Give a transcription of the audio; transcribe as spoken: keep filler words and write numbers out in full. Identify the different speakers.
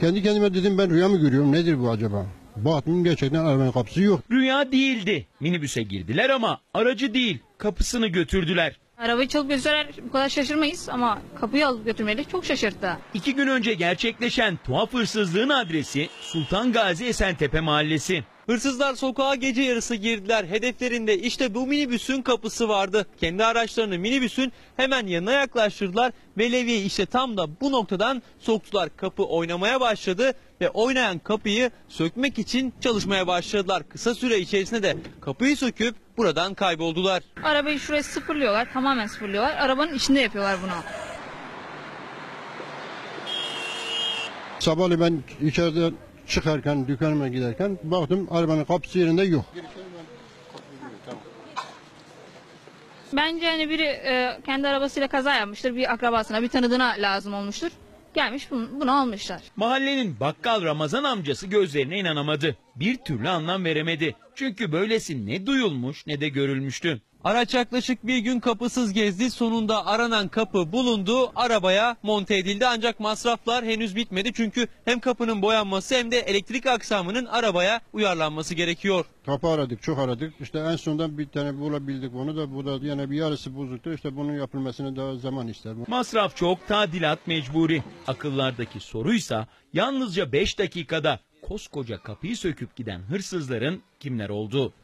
Speaker 1: Kendi kendime dedim, ben rüya mı görüyorum, nedir bu acaba? Baktım gerçekten arabanın kapısı yok.
Speaker 2: Rüya değildi. Minibüse girdiler ama aracı değil, kapısını götürdüler.
Speaker 3: Arabayı çalıp götürseler bu kadar şaşırmayız ama kapıyı alıp götürmeleri çok şaşırttı.
Speaker 2: İki gün önce gerçekleşen tuhaf hırsızlığın adresi Sultan Gazi Esentepe Mahallesi.
Speaker 4: Hırsızlar sokağa gece yarısı girdiler. Hedeflerinde işte bu minibüsün kapısı vardı. Kendi araçlarını minibüsün hemen yanına yaklaştırdılar ve levyeyi işte tam da bu noktadan soktular. Kapı oynamaya başladı ve oynayan kapıyı sökmek için çalışmaya başladılar. Kısa süre içerisinde de kapıyı söküp buradan kayboldular.
Speaker 3: Arabayı şuraya sıfırlıyorlar, tamamen sıfırlıyorlar. Arabanın içinde yapıyorlar bunu.
Speaker 1: Sabahleyin ben içeride çıkarken, dükkanıma giderken baktım arabanın kapısı yerinde yok.
Speaker 3: Bence hani biri e, kendi arabasıyla kaza yapmıştır, bir akrabasına, bir tanıdığına lazım olmuştur. Gelmiş bunu, bunu almışlar.
Speaker 2: Mahallenin bakkal Ramazan amcası gözlerine inanamadı. Bir türlü anlam veremedi. Çünkü böylesi ne duyulmuş ne de görülmüştü.
Speaker 4: Araç yaklaşık bir gün kapısız gezdi. Sonunda aranan kapı bulundu. Arabaya monte edildi ancak masraflar henüz bitmedi. Çünkü hem kapının boyanması hem de elektrik aksamının arabaya uyarlanması gerekiyor.
Speaker 1: Kapı aradık, çok aradık. İşte en sonunda bir tane bulabildik onu da. Bu da yine bir yarısı bozuktu. İşte bunun yapılmasını daha zaman ister.
Speaker 2: Masraf çok, tadilat mecburi. Akıllardaki soruysa yalnızca beş dakikada koskoca kapıyı söküp giden hırsızların kimler olduğu.